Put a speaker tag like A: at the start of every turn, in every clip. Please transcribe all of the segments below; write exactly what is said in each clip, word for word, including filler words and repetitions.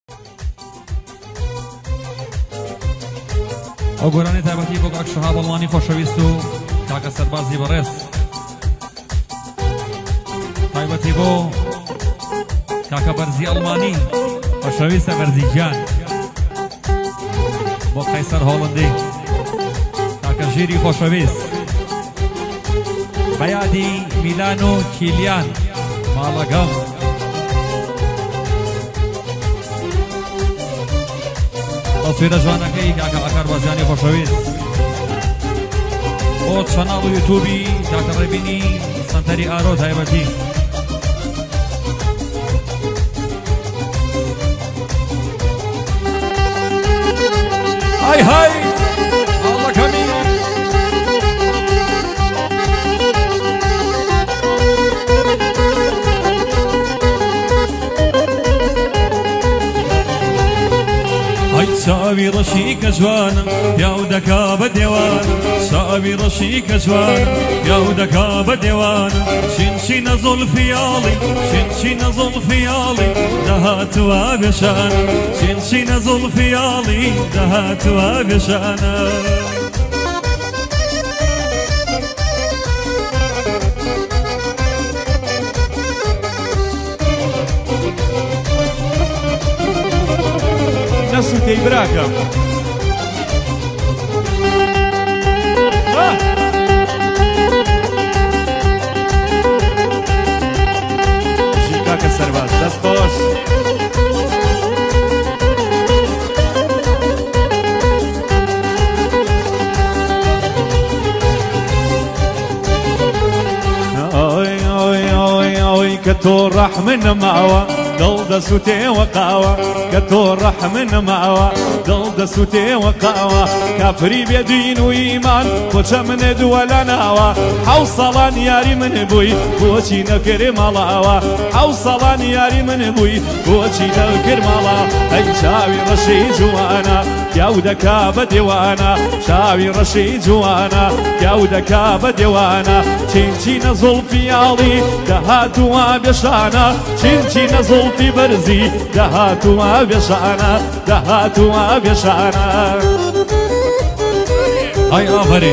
A: ئەو گۆرانی تایبەتی بۆ کاک شەهاب ئەڵوانی خۆشەویست و کاکە سەربازی بەڕێز تایبەتی بۆ کاکە بەرزی ئەڵمانی خۆشەویستە بەرزی گیان بۆ قەیسەر هۆڵندی کاکە ژیری خۆشەویست بەیادی میلان و کیلیان ماڵەگەڵ تەسویرە جوانەکەی کاکە ئەکار بازیانی خۆشەویست بۆ چەناڵ و یوتوبی کاکە ڕێبینی سەنتەری ئارۆ تایبەتی های های ئاڵەکەمی چاوی ڕەشی کە جوانم پیاو دەکا بە دێوانم چاوی ڕەشی کە جوانم پیاو دەکا بە دێوانم شینشینە زوڵفیاڵی شینشینە زوڵفیاڵی دەهاتوە بێشانم شینشینە زوڵفیاڵی دەهاتوە بێشانم
B: نەسووتەی براکەم ژی کاکە سەرباز دەست خۆش ئۆی ئۆی ئۆی ئۆی کە تۆ ڕەحمن نەماوە دڵ دەسووتێوە قاوە کە تۆ ڕەحمن نەماوە دڵ دەسووتێوە قاوە کافری بێدین و ئیمان کۆچە منە دووە لە ناوە حەو ساڵان یاری من بووی بۆچی نەکرد ماڵاوە حەو ساڵان یاری من بووی بۆچی نەکرد ماڵاوە ئەی چاوی ڕەشەی جوانە پیاو دەکا بە دێوانە چاوی ڕەشەی جوانە پیاو دەکا بە دێوانە چینچینە زوڵفیاڵی دەهاتووە بێشانە چینچینە زوڵفی بەرزی دەهاتووە بێشانە دەهاتووە بێشانە
A: ئای ئافەرین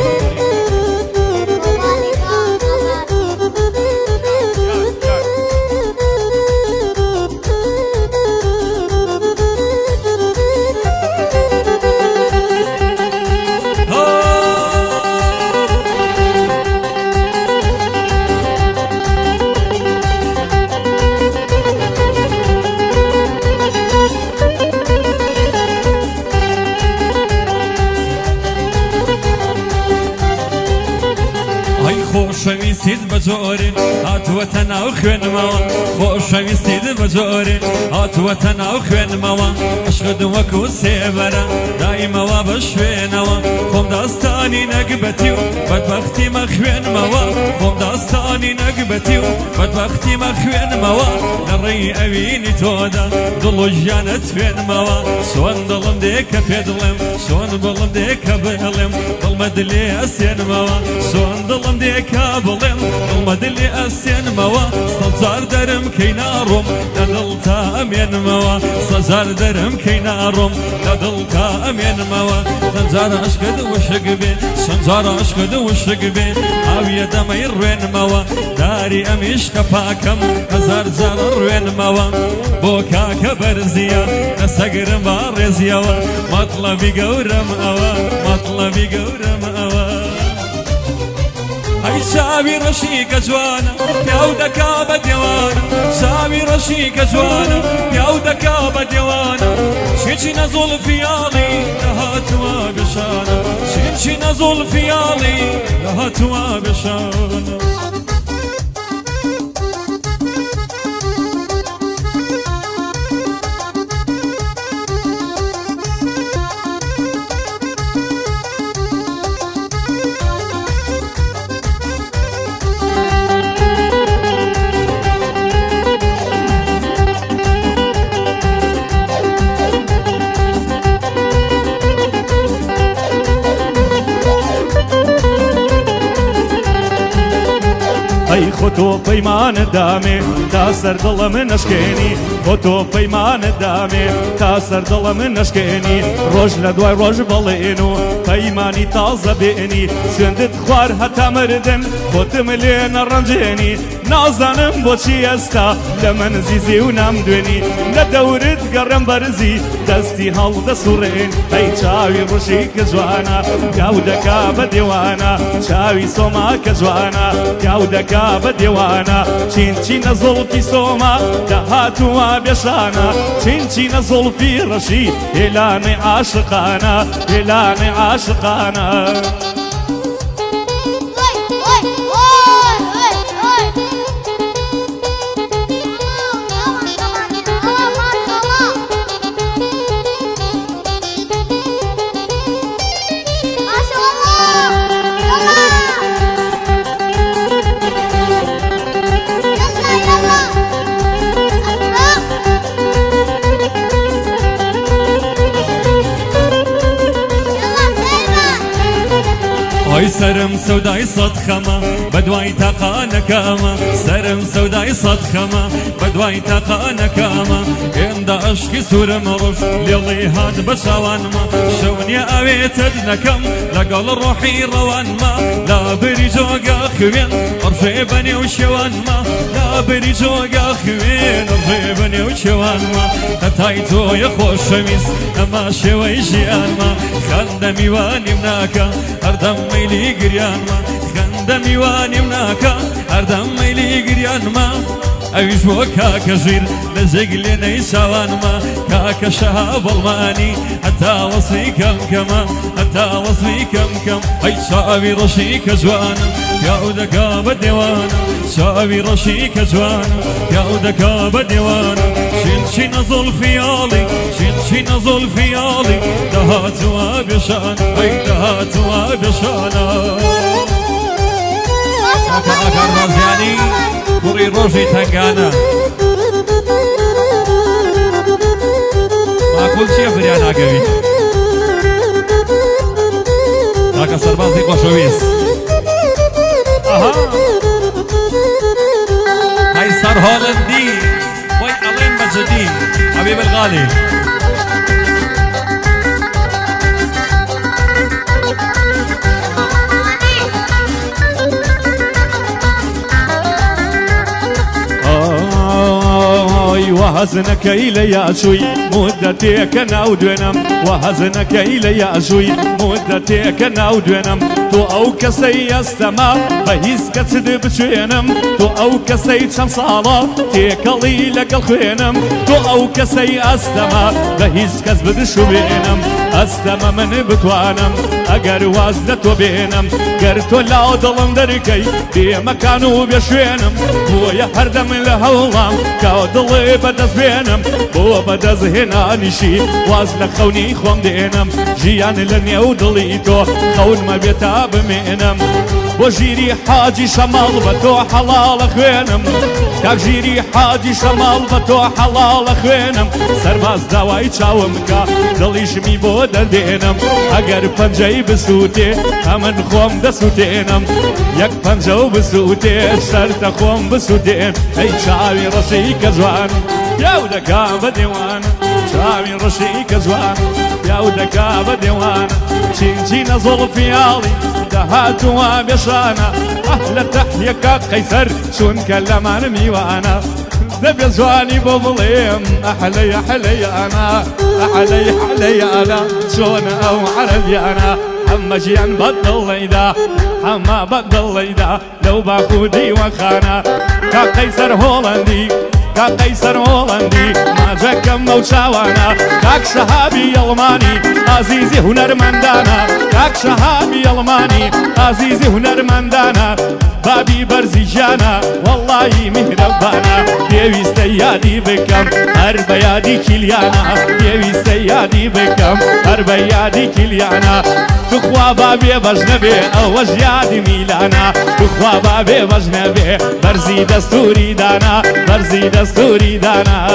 A: خۆشەویستیت بە جۆرێ هاتووەتە ناو خوێنمەوە خۆشەویستیت بە جۆرێ هاتووەتە ناو خوێنمەوە عشقت وەکو سێبەرە دایمەوە بە شوێنەوە خۆم داستانی نەگبەتی و بەدبەختی مە خوێنمەوە خۆم داستانی نەگبەتی و بەدبەختی مە خوێنمەوە لەڕێی ئەوینی تۆدا دڵ و ژیانت خوێنمەوە چۆن دڵم دێکە پێ دڵێم چۆن بڵم دێکە بڵێم دڵمە دلێ ئەسێنمەوە چۆن دڵم دێکە بڵێم دڵمە دلێ ئەسێنمەوە سەجار دەرم کەی ناڕۆم لە دڵ تا ئەمێنمەوە سەجار دەرم کەی ناڕۆم لە دڵ تا ئەمێنمەوە سەجار عشقت وشک بێ سەجار عشقت وشک بێ ئاویە دەمەی ڕوێنمەوە داری ئەم عیشقە پاکەم هەزار جار ڕوێنمەوە بۆ کاکە بەرزیە لەسەگرم با ڕێزیەوە مەطلەبی گەورەم ئەوە مەطلەبی گەورەم ئەوە ئەی چاوی ڕەشی کە جوانە پیاو دەکا بە دێوانە چاوی ڕەشی کە جوانە پیاو دەکا بە دێوانە چێچینە زوڵفیاڵی دەهاتووە بێشانە چێچینە زوڵفیاڵی دەهاتووە بێشانە
B: تۆ پەیمانت دامێ تا سەر دڵە من نەشکێنی بۆ تۆ پەیمانت دامێ تا سەر دڵە من نەشکێنی ڕۆژ لە دوای ڕۆژ بەڵێن و پەیمانی تازە بێنی سوێندت خوار هەتا مردن بۆتم لێ نەڕەنجێنی نازانم بۆچی ئێستا لە من زیزی و نام دوێنی لە دەورت گەڕم بەرزی دەستی هەڵدەسوڕێن ئەی چاوی ڕوشی کە جوانە گاو دەکا بە دێوانە چاوی سۆما کە جوانە گاو دەکا بە دێوانە چین چینە زۆڵکی سۆما داهاتووە بێشانە چین چینە زۆڵفی ڕەشی هێلانەی عاشقانە هێلانەی عاشقانە
A: ئەی سەرم سەودای سەد خەمە بەدوای تاقانەکەمە سەرم سەودای سەد خەمە بەدوای تاقانەکەمە هێندە عەشقی سوورم ڕۆژ لێڵی هات بە چاوانمە شەونیە ئەوێتت نەکەم لەگەڵ ڕۆحی ڕەوانمە لابری جۆگە خوێن ڕژێ بەنێو شێوانمە لابری جۆگە خوێن ڕژێ بەنێو شێوانمە هەتای تۆیە خۆشەویست ئەمە شێوەی ژیانمە خەندە میوانیم ناکە هەردەم مەیلی گریانمە خەندە میوانیم ناکە هەردەم مەیلی گریانمە ئەویش بۆ کاکە ژیر لە جێگلێنەی چاوانمە کاکە شەها بەڵمانی هەتا وەسفی کەم کەمە هەتا وەسفی کەم کەم ئەی چاوی ڕەشی کە جوانە پیاو دەکا بە دێوانە چاوی ڕەشی کە جوانە پیاو دەکا بە دێوانە چین چینە زۆڵفیاڵی چین چینە زۆڵفیاڵی دەهاتووە بێشانە ئەی دەهاتووە بێشانە کاکە ئاکار بازیانی کوڕی ڕۆژی تەنگانە ماکۆل چییە فریان ناگەوی کاکە سەربازی خۆشەویست هاي صار هولندي وي ألين مجدي حبيب الغالي
B: وهزنك إلى يا شوي مدتك ناو دوينم وهزنك إلى يا شوي مدتك ناو دوينم تو أو كسي استما بهيز كتد بشوينم تو أو كسي شم صالة تيكالي لك الخوينم تو أو كسي استما بهيز كتد بشوينم استما من بتوانم اگر وازدتو بينم قرتو لا ضلم دركي بي مكانو بشوينم هو يا هردم لهولام كاو ضلي بدز بينم هو بدز هنا نشي وازن خوني خوم دينم جيان لني ودليتو خون ما بيتاب منم وجيري حاجي شمال بتو حلال خوينم كاك جيري حاجي شمال بتو حلال خوينم سرباز داوای چاوم کا دليش مي بو دردينم اگر پنجاي بسوتي همن خوم دسوتينم يك پنجاو بسوتي شرط خوم بسوتين اي چاوي رشي كزوان يا ودكا بديوان چاوي رشي كزوان يا ودكا بديوان چين چين زلفي عالي دهاتوا بشانا اهل تحيك قيصر شون كلمان ميوانا دبي زواني بظليم احلي احلي انا احلي احلي انا شون او عربي انا اما جيان بدل ليدا اما بدل ليدا لو باخودي وخانا كقيصر هولندي كقيصر هولندي ما جاكم موشاوانا كاك شهابي الماني عزيزي هنرمندانا كاك شهابي الماني عزيزي هنرمندانا بابي برزيجانا والله مهربانا ديوي سيادي بكم هرب يادي كليانا ديوي سيادي بكم هرب يادي كليانا تخوا بابي بجنبي او يادي ميلانا تخوا بابي بجنبي برزي دستوري دانا برزي دستوري دانا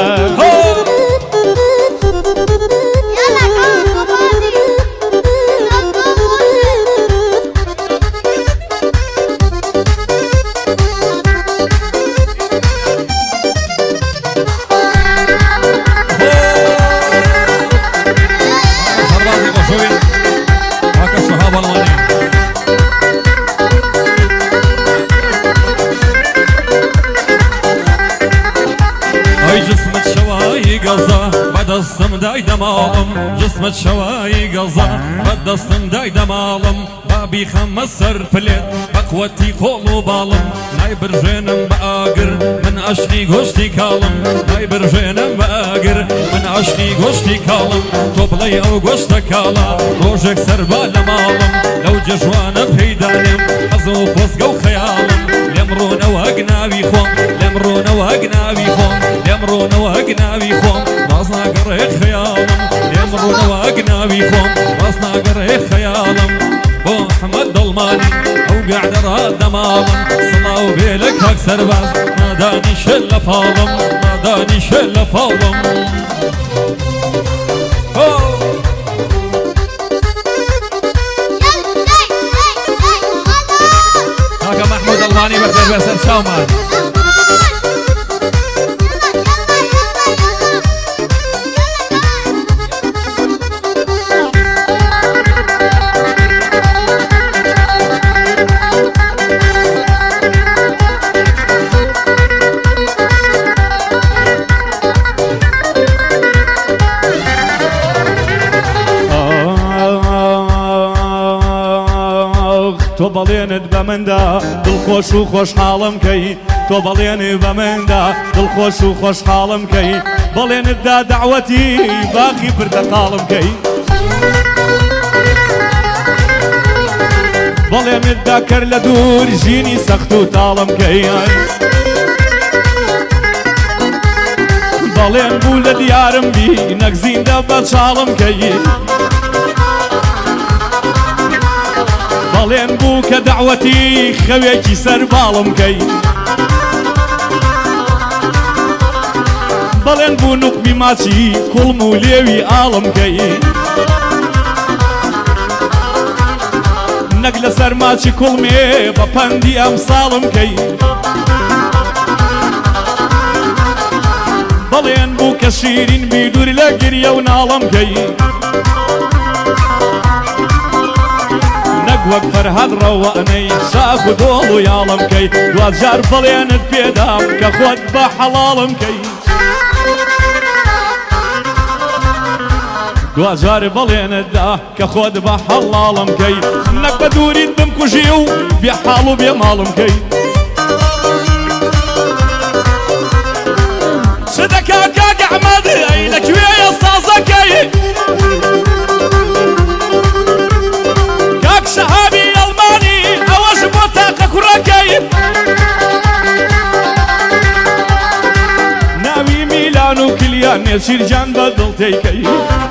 A: بەدەستم دای دەماڵم جسمت شەوایی گەڵزە بەدەستم دای دەماڵم بابی خەمە سەر پلێت بەقوەتی خۆڵ و باڵم نای برژێنم بە ئاگر من عەشقی گۆشتی کاڵم نای برژێنم بە ئاگر من عەشقی گۆشتی کاڵم تۆ بڵێ ئەو گۆشتە کاڵە ڕۆژێک سەربا لە ماڵم لەو جەژوانە پەیدانێم حەز و خۆزگە و خەیاڵم لێم ڕۆنەوە گناوی خۆم لێم ڕۆنەوە گناوی خۆم لێم ڕۆنەوە گناوی خۆم ڕاز ناگەڕێ خەیاڵم لێم ڕۆنەوە گناوی خۆم ڕاز ناگەڕێ خەیاڵم بۆ حەمەد دڵمانی ئەو گەعدەڕا دەماڵم سڵاو بێ لە کاک سەرباز نادانیشە لە پاڵم نادانیشە لە پاڵم کاکە مەحموود دڵمانی بەردێ بێسەر چاومان
B: تۆ بەڵێنت بە مندا دڵخۆش و خۆشحاڵم کەی تۆ بەڵێنت بە مندا دڵخۆش و خۆشحاڵم کەی بەڵێنتدا دەعوەتی باقی پرتەقاڵم کەی بەڵێنتدا کەر لە دوور ژینی سەخت و تاڵم کەی بەڵێن بوو لە دیارم بی نەک زیندە بە چاڵم کەی بەڵێن بوو کە دەعوەتی خەوێکی سەر باڵم کەی بەڵێن بوو نوقمی ماچی کوڵم و لێوی ئاڵم کەی نەک لەسەر ماچی کوڵمێ بە پەندی ئەم ساڵم کەی بەڵێن بوو کە شیرین بیدور لە گریە و ناڵم کەی وەک فەرهاد ڕەوانەی شاخ و دۆڵ و یاڵم کەی دوجار بەڵێنت پێدام کە خۆت بە حەڵاڵم کەی دوجار بەڵێنتدا کە خۆت بە حەڵاڵم کەی نەک بە دووریت بمکوژی و بێ حاڵ و بێ ماڵم کەی چ دەکا کاک ئەحمەد ئەی لەکوێیە سازەکەی شەهابی ئەڵمانی ئەوەش بۆ تاقە کوڕەکەی ناوی میلان و کلیان نێچیرجان بە دڵتەیکەی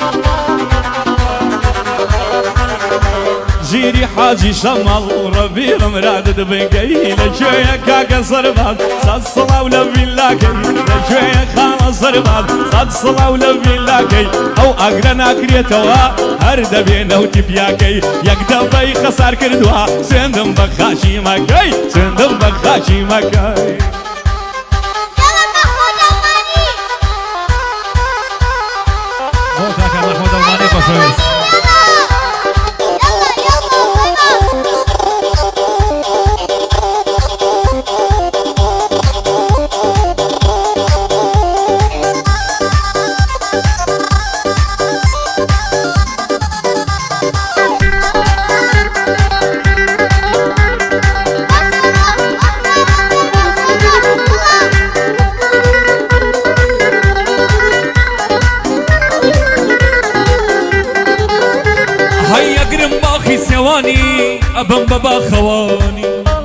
B: ژیری حاجی شەمەڵ ڕەبیڵم رادت بنگەی لەکوێیە کاکە سەرباز سەد سڵاو لە ڤیلاکەی لەکوێیە خاڵە سەرباز سەد سڵاو لە ڤیلاکەی ئەو ئاگرە ناکرێتەوە هەر دەبێنە و تیپیاکەی یەک دەبەی خەسار کردووە سوێندم بە خاچی مەکەی سوێندم بە خاچی مەکەی
A: بۆ کاکە مەحموود دڵمانی خۆشەویست ئەبم بە باخەوانی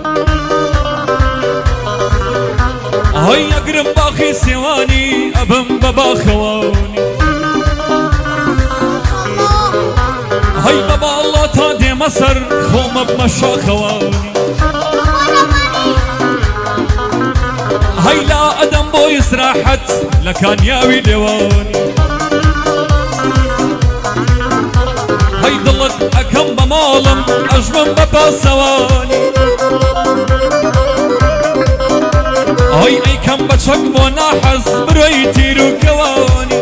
A: هەی ئەگرم باخی سێوانی ئەبم بە باخەوانی هەی بە باڵا تا دێمە سەر خۆمە بمە شاخەوانی هەی لا ئەدەم بۆ ئیسراحەت لە کانیاوی لێوانی هەی دڵت ئەکەم بە ماڵم ئەژمم بە پاسەوانی هەی ئەیکەم بە چەک بۆ ناحەز برۆی تیر و کەوانی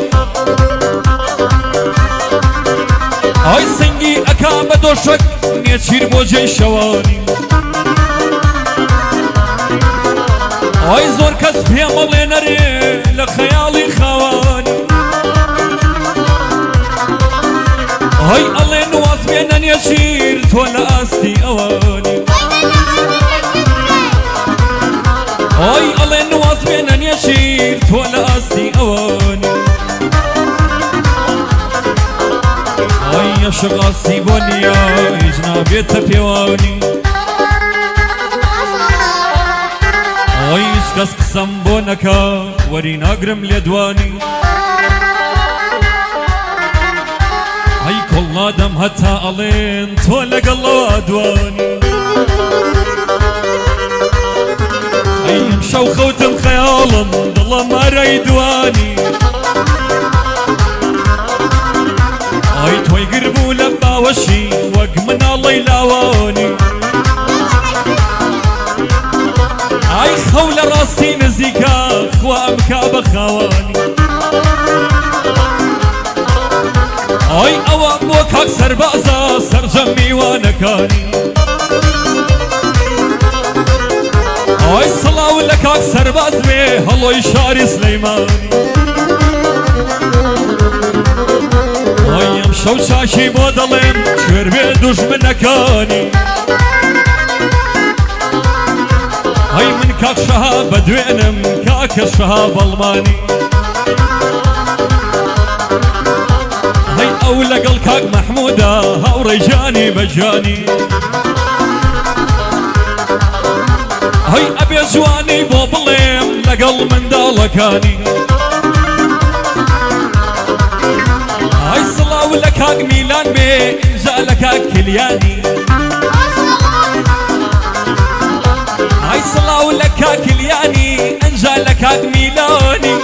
A: هەی سنگی ئەکا بە دۆشک نێچیر بۆ جێی شەوانی هەی زۆر کەس پێم بڵێ نەرێ لە خەیاڵی خاوانی هاي الله نواز بينا يشير تولا أستي أواني هاي الله نواز بينا يشير تولا أستي أواني هاي يا شغاسي بونيا يجنابي تبيواني هاي يشكس قسم بونكا ورين أقرم ليدواني هاي كل آدم هتا ألين تولق الله أدواني هاي مشو خوتم خيالم ضل ما ريدواني هاي توي قربو لبا وشي وق من الله يلاواني هاي خول راسي نزيكا خوام كابا خواني هاي اوام بوكاك سربازا سرجمي وانكاني هاي صلاو لكاك سرباز بي هلو يشاري سليماني هاي يمشو شاشي بودلين شوير بيدوش منكاني هاي من كاك شهاب بدوينم كاك الشهاب الماني هاي أولى قل كاك محمودة هاو ريجاني مجاني هاي أبي جواني بوبليم لقل من دالكاني هاي صلاو لكاك ميلان بي إنجا لكاك كلياني هاي صلاو لكاك كلياني إنجا لكاك ميلاني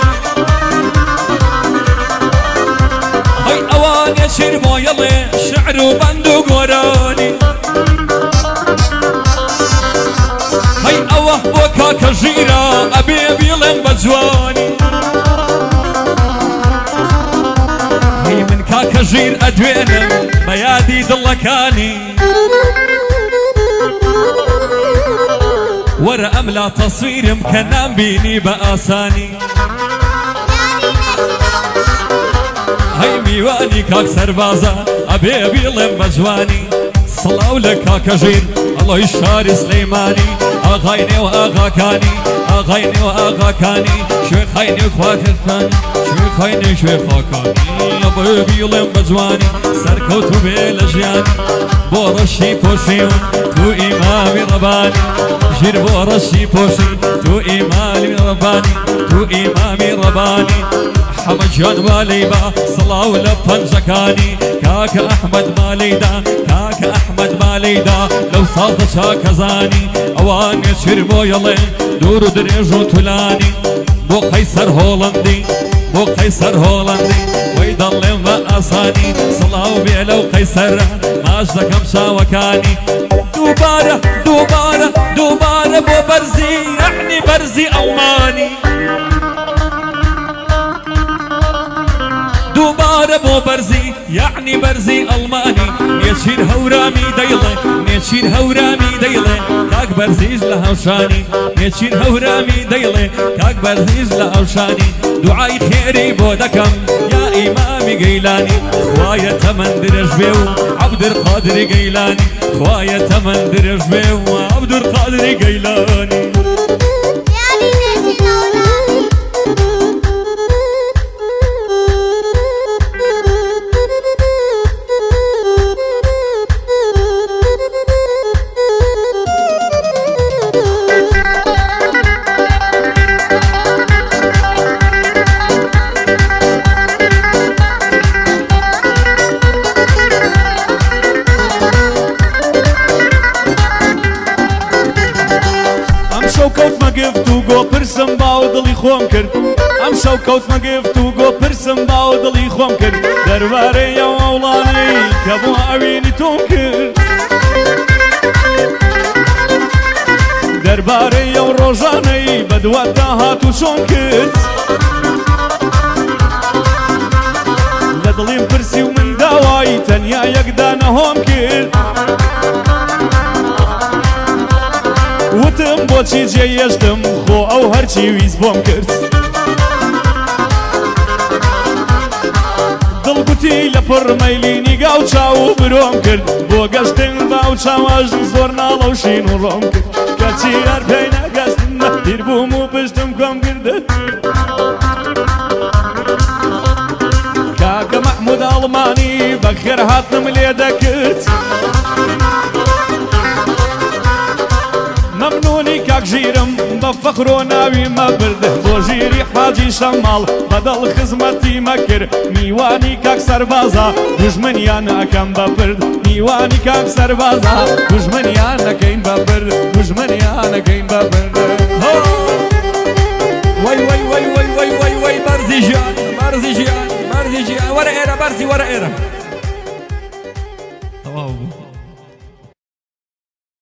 A: هاي أوان يشير مويلي شعر وبندو قوراني هاي أوه بوكا كجيرا أبي بيلن بجواني هاي من كاكا جير أدوينم بيادي دلكاني ورا أملا تصوير مكنام بيني بآساني هاي ميواني كاك سربازا أبي بيلن بجواني صلاو لك كاكا جير الله يشاري سليماني أغايني وأغاكاني أغايني وأغاكاني شوي خايني وخواكتاني شوي خايني شوي خواكاني أبي بيلن بجواني سركوتو بيلجياني بورشي بوشيون تو إمامي رباني جير بورشي بوشي تو إمامي رباني تو إمامي رباني أحمد جان ماليبا صلاو لبنجكاني كاك أحمد ماليدا كاك أحمد ماليدا لو صاد شاك زاني أوان يشير مويلي دور دريجو تولاني بو قيصر هولندي بو قيصر هولندي ويضل ما أصاني صلاو بيلو قيصر ماجدا كم شاوكاني دوبارة دوبارة دوبارة بو برزي يعني برزي ألماني دوباره بو برزي يعني برزي ألماني نيشير هورامي ديلي نيشير هورامي ديلي كاك برزيج لهوشاني نيشير هورامي ديلي كاك برزيج لهوشاني دعاي خيري بودكم يا إمامي قيلاني خوايا تمن درج بيو عبد القادر قيلاني خوايا تمن درج بيو عبد القادر قيلاني
B: پرسم باو دڵی خۆم کرد ئەم شەو کەوتمە گفت و گۆ پرسم باو دڵی خۆم کرد دەربارەی ئەو ئەوڵانەی کە بۆ ئەوینی تۆم کرد دەربارەی ئەو ڕۆژانەی بەدوات داهات و چۆن کرد لە دڵیم پرسی و من داوای تەنیا یەکدانە هۆم کرد وتم بۆچی جێیەشتم خۆ ئەو هەرچی ویست بۆم کرد دڵگوتی کەچی لە پڕمەیلینی گاو چاو برۆم کرد بۆ گەشتن باو چاواژ زۆر ناڵە و شین و ڕۆم کرد کەچی هەر پێی نەگەستم نەپیر بووم و پشتم کۆم کردت کاکە مەحموود ئاڵمانی بەخێر هاتنم لێ دەکرد مەمنونی کاک ژیرم بە فەخر و ناوی مەبرد بۆ ژیری حاجی شەماڵ بەدڵ خزمەتی مەکرد میوانی کاک سەربازە دوژمنیان ئەکەم بەپرد میوانی کاک سەربازە دوژمنیان نەکەین بەپرد دوژمنیان نەکەین بەپرد
A: وای وای وای وای وای وای وای بەرزی ژیان بەرزی ژیان بەرزی ژیان وەرە ئێرە بەرزی وەرە ئێرە تەواو بوو